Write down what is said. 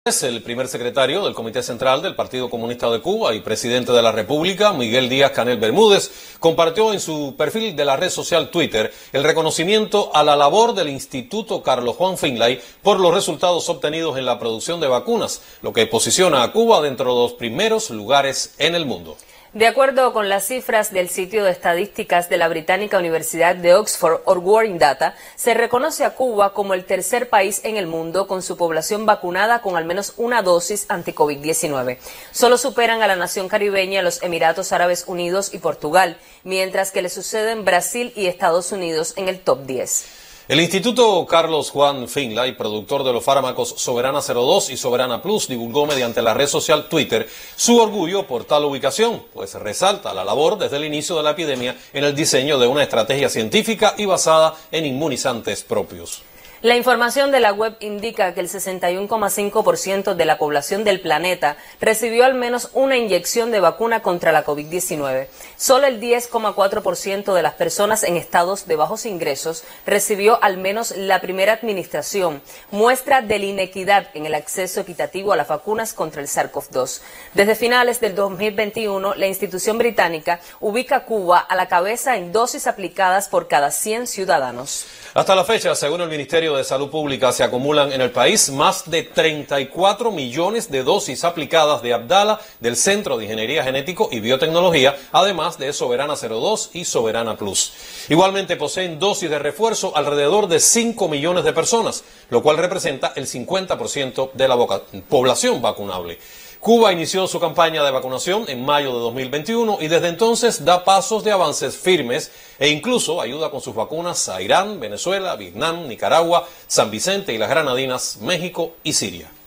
Es el primer secretario del Comité Central del Partido Comunista de Cuba y presidente de la República, Miguel Díaz-Canel Bermúdez, compartió en su perfil de la red social Twitter el reconocimiento a la labor del Instituto Carlos Juan Finlay por los resultados obtenidos en la producción de vacunas, lo que posiciona a Cuba dentro de los primeros lugares en el mundo. De acuerdo con las cifras del sitio de estadísticas de la británica Universidad de Oxford, Working Data, se reconoce a Cuba como el tercer país en el mundo con su población vacunada con al menos una dosis anti-COVID-19. Solo superan a la nación caribeña los Emiratos Árabes Unidos y Portugal, mientras que le suceden Brasil y Estados Unidos en el top 10. El Instituto Carlos Juan Finlay, productor de los fármacos Soberana 02 y Soberana Plus, divulgó mediante la red social Twitter su orgullo por tal ubicación, pues resalta la labor desde el inicio de la epidemia en el diseño de una estrategia científica y basada en inmunizantes propios. La información de la web indica que el 61,5% de la población del planeta recibió al menos una inyección de vacuna contra la COVID-19. Solo el 10,4% de las personas en estados de bajos ingresos recibió al menos la primera administración, muestra de la inequidad en el acceso equitativo a las vacunas contra el SARS-CoV-2. Desde finales del 2021, la institución británica ubica a Cuba a la cabeza en dosis aplicadas por cada 100 ciudadanos. Hasta la fecha, según el Ministerio de Salud Pública, se acumulan en el país más de 34 millones de dosis aplicadas de Abdala del Centro de Ingeniería Genético y Biotecnología, además de Soberana 02 y Soberana Plus. Igualmente poseen dosis de refuerzo alrededor de 5 millones de personas, lo cual representa el 50% de la población vacunable. Cuba inició su campaña de vacunación en mayo de 2021 y desde entonces da pasos de avances firmes e incluso ayuda con sus vacunas a Irán, Venezuela, Vietnam, Nicaragua, San Vicente y las Granadinas, México y Siria.